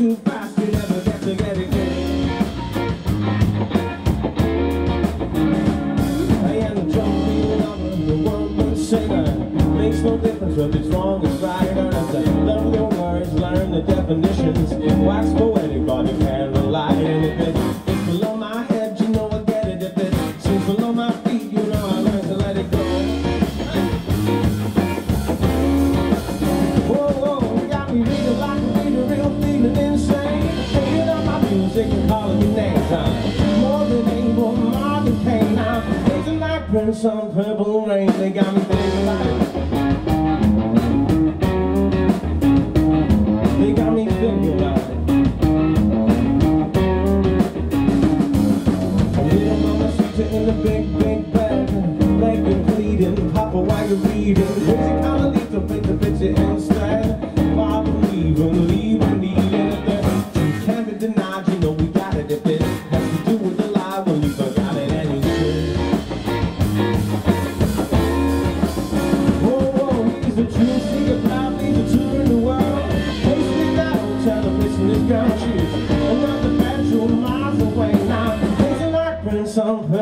too fast, you never get to get it good. I am the drum beat lover, the one-man singer. Makes no difference whether it's wrong or right or not. Learn your words, learn the definitions. Wax poetic, but you can't rely on it. If it's below my head, you know I get it. If it seems below my feet, you know I learn to let it go. Whoa, whoa, you got me reading like a reader, real feeling insane. Taking up my music and calling me names. More than able, more than pain. I'm blazing like Prince on Purple Rain. They got me thinking like they got me thinking about it. Little mama sees it in the big, big bed. Leg been bleeding, Papa, why you reading? Crazy kind of leave to make the picture instead. Papa, leaving, needing it there. You can't be denied, you know we got it. If it has to do with the lie, well, you forgot it and you should. Whoa, whoa, he's the truth, see it proudly, the tour in the world. Television is gone, she's another bedroom miles away now. Blazing like Prince on